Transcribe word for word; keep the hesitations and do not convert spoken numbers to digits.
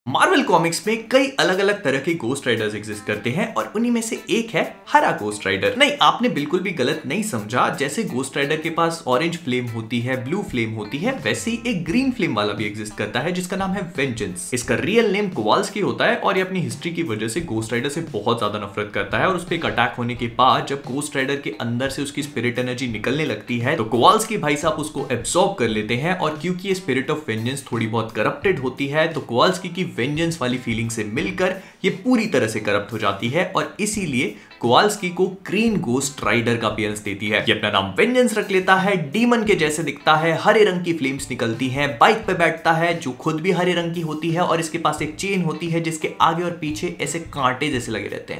Marvel comics में कई अलग अलग तरह के गोस्ट राइडर्स एग्जिस्ट करते हैं और उन्हीं में से एक है हरा गोस्ट राइडर। नहीं, आपने बिल्कुल भी गलत नहीं समझा। जैसे गोस्ट राइडर के पास ऑरेंज फ्लेम होती है, ब्लू फ्लेम होती है, वैसे ही एक ग्रीन फ्लेम वाला भी एग्जिस्ट करता है जिसका नाम है वेंजेंस। इसका रियल नेम कोवाल्स्की होता है और ये अपनी हिस्ट्री की वजह से गोस्ट राइडर से बहुत ज्यादा नफरत करता है। और उस पर एक अटैक होने के बाद जब गोस्ट राइडर के अंदर से उसकी स्पिरिट एनर्जी निकलने लगती है तो कोवाल्स्की भाई साहब उसको एब्सॉर्ब कर लेते हैं। और क्योंकि ये स्पिरिट ऑफ वेंजेंस थोड़ी बहुत करप्टेड होती है तो कोवाल्स्की की वेंजेंस वाली फीलिंग से मिलकर ये पूरी तरह से करप्ट हो जाती है और इसीलिए कोवाल्स्की को ग्रीन गोस्ट राइडर का अपीयरेंस देती है। ये अपना नाम वेंजेंस रख लेता है, डीमन के जैसे दिखता है, हरे रंग की फ्लेम्स निकलती हैं, बाइक पे बैठता है जो खुद भी हरे रंग की होती है और इसके पास एक चेन होती है जिसके आगे और पीछे ऐसे कांटे जैसे लगे रहते हैं।